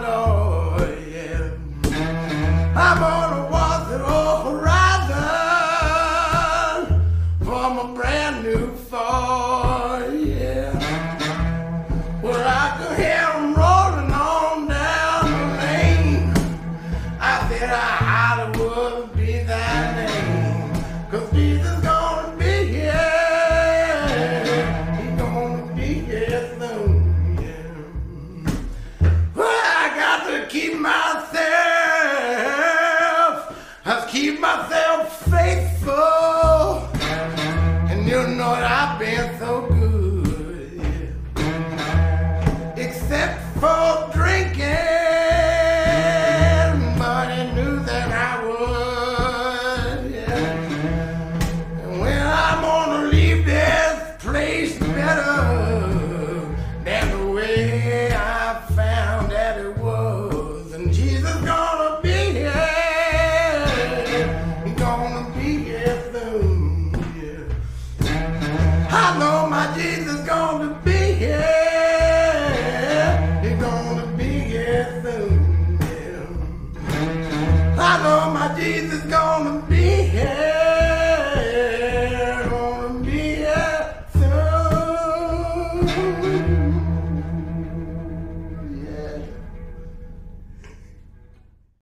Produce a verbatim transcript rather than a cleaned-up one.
Lord, yeah. I'm gonna walk the horizon from a brand new fall, yeah. Where I could hear them rolling on down the lane. I said, Hollywood be thy name, 'cause Jesus gonna be here. He's gonna be here soon, yeah. Well, I got to keep myself, I keep myself faithful. And you know that I've been so good, yeah. Except for drinking, but he knew that I would, yeah. And when I'm gonna leave this place better than the way I found that it was. And Jesus gonna be here, he's gonna be here soon, yeah. I know my Jesus gonna be here, he's gonna be here soon, yeah. I know my Jesus gonna be here.